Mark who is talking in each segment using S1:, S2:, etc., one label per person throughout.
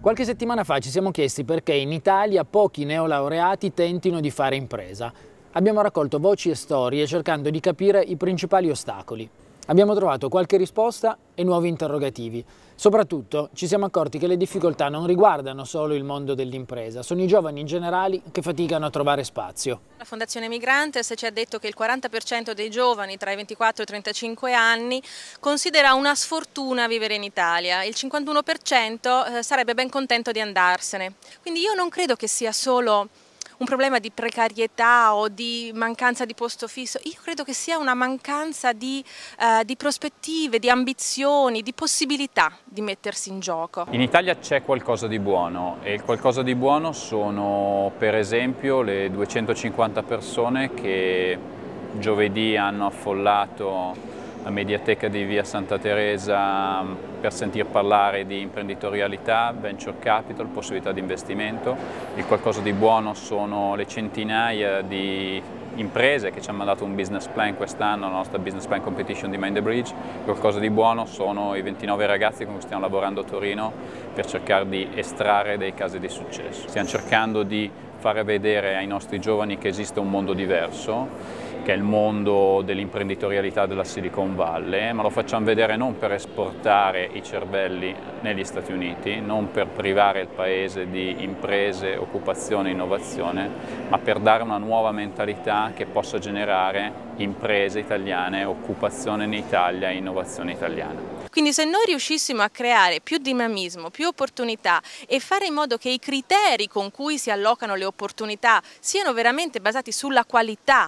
S1: Qualche settimana fa ci siamo chiesti perché in Italia pochi neolaureati tentino di fare impresa. Abbiamo raccolto voci e storie cercando di capire i principali ostacoli. Abbiamo trovato qualche risposta e nuovi interrogativi. Soprattutto ci siamo accorti che le difficoltà non riguardano solo il mondo dell'impresa, sono i giovani in generale che faticano a trovare spazio.
S2: La Fondazione Migrantes ci ha detto che il 40% dei giovani tra i 24 e i 35 anni considera una sfortuna vivere in Italia, il 51% sarebbe ben contento di andarsene. Quindi io non credo che sia solo un problema di precarietà o di mancanza di posto fisso, io credo che sia una mancanza di prospettive, di ambizioni, di possibilità di mettersi in gioco.
S3: In Italia c'è qualcosa di buono e il qualcosa di buono sono per esempio le 250 persone che giovedì hanno affollato la Mediateca di Via Santa Teresa per sentir parlare di imprenditorialità, venture capital, possibilità di investimento. Il qualcosa di buono sono le centinaia di imprese che ci hanno mandato un business plan quest'anno, la nostra business plan competition di Mind the Bridge. Il qualcosa di buono sono i 29 ragazzi con cui stiamo lavorando a Torino per cercare di estrarre dei casi di successo. Stiamo cercando di fare vedere ai nostri giovani che esiste un mondo diverso, che è il mondo dell'imprenditorialità della Silicon Valley, ma lo facciamo vedere non per esportare i cervelli negli Stati Uniti, non per privare il paese di imprese, occupazione e innovazione, ma per dare una nuova mentalità che possa generare imprese italiane, occupazione in Italia e innovazione italiana.
S2: Quindi se noi riuscissimo a creare più dinamismo, più opportunità e fare in modo che i criteri con cui si allocano le opportunità siano veramente basati sulla qualità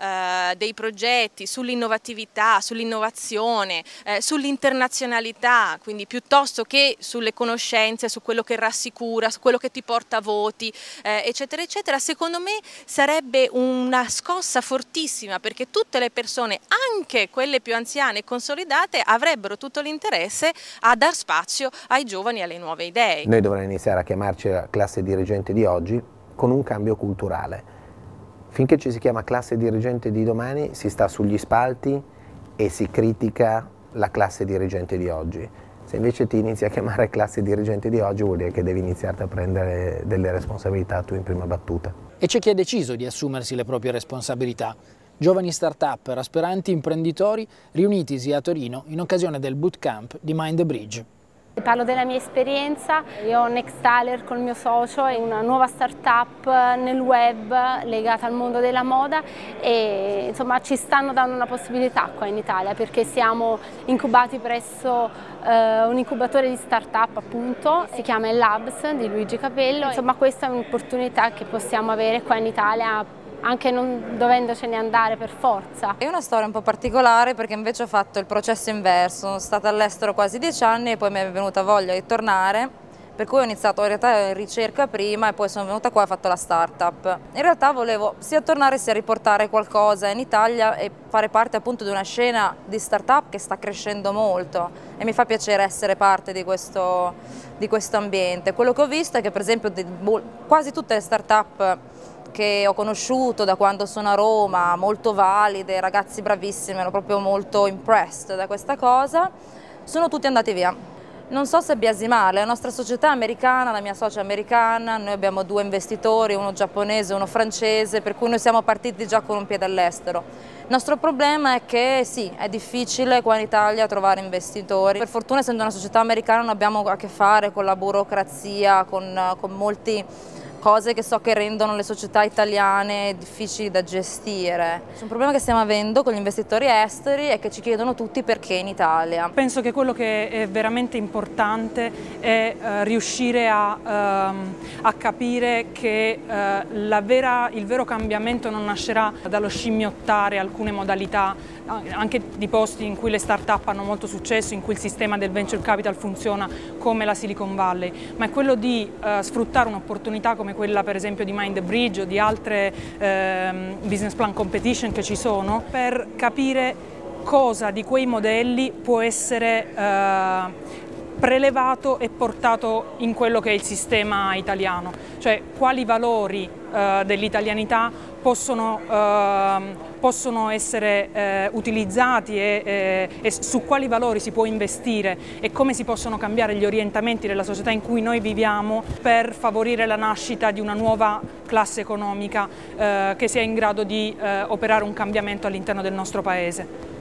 S2: dei progetti, sull'innovatività, sull'innovazione, sull'internazionalità, quindi piuttosto che sulle conoscenze, su quello che rassicura, su quello che ti porta voti, eccetera, eccetera, secondo me sarebbe una scossa fortissima perché tutte le persone, anche quelle più anziane e consolidate, avrebbero tutto l'interesse a dar spazio ai giovani e alle nuove idee.
S4: Noi dovremmo iniziare a chiamarci la classe dirigente di oggi con un cambio culturale. Finché ci si chiama classe dirigente di domani si sta sugli spalti e si critica la classe dirigente di oggi. Se invece ti inizi a chiamare classe dirigente di oggi vuol dire che devi iniziare a prendere delle responsabilità tu in prima battuta.
S1: E c'è chi ha deciso di assumersi le proprie responsabilità. Giovani start-up, aspiranti imprenditori riunitisi a Torino in occasione del bootcamp di Mind the Bridge.
S5: Parlo della mia esperienza, io ho Nextaler col mio socio, è una nuova startup nel web legata al mondo della moda e insomma ci stanno dando una possibilità qua in Italia perché siamo incubati presso un incubatore di startup appunto, si chiama El Labs di Luigi Capello, insomma questa è un'opportunità che possiamo avere qua in Italia anche non dovendocene andare per forza.
S6: È una storia un po' particolare perché invece ho fatto il processo inverso, sono stata all'estero quasi 10 anni e poi mi è venuta voglia di tornare, per cui ho iniziato in realtà in ricerca prima e poi sono venuta qua e ho fatto la startup. In realtà volevo sia tornare sia riportare qualcosa in Italia e fare parte appunto di una scena di startup che sta crescendo molto e mi fa piacere essere parte di questo ambiente. Quello che ho visto è che per esempio quasi tutte le startup che ho conosciuto da quando sono a Roma, molto valide, ragazzi bravissimi, ero proprio molto impressed da questa cosa, sono tutti andati via. Non so se biasimare, la nostra società americana, la mia socia americana, noi abbiamo 2 investitori, uno giapponese e uno francese, per cui noi siamo partiti già con un piede all'estero. Il nostro problema è che sì, è difficile qua in Italia trovare investitori. Per fortuna essendo una società americana non abbiamo a che fare con la burocrazia, con molti cose che so che rendono le società italiane difficili da gestire. Un problema che stiamo avendo con gli investitori esteri è che ci chiedono tutti perché in Italia.
S7: Penso che quello che è veramente importante è riuscire a capire che il vero cambiamento non nascerà dallo scimmiottare alcune modalità anche di posti in cui le start-up hanno molto successo, in cui il sistema del venture capital funziona come la Silicon Valley, ma è quello di sfruttare un'opportunità come quella per esempio di Mind the Bridge o di altre business plan competition che ci sono per capire cosa di quei modelli può essere prelevato e portato in quello che è il sistema italiano, cioè quali valori dell'italianità possono essere utilizzati e su quali valori si può investire e come si possono cambiare gli orientamenti della società in cui noi viviamo per favorire la nascita di una nuova classe economica che sia in grado di operare un cambiamento all'interno del nostro Paese.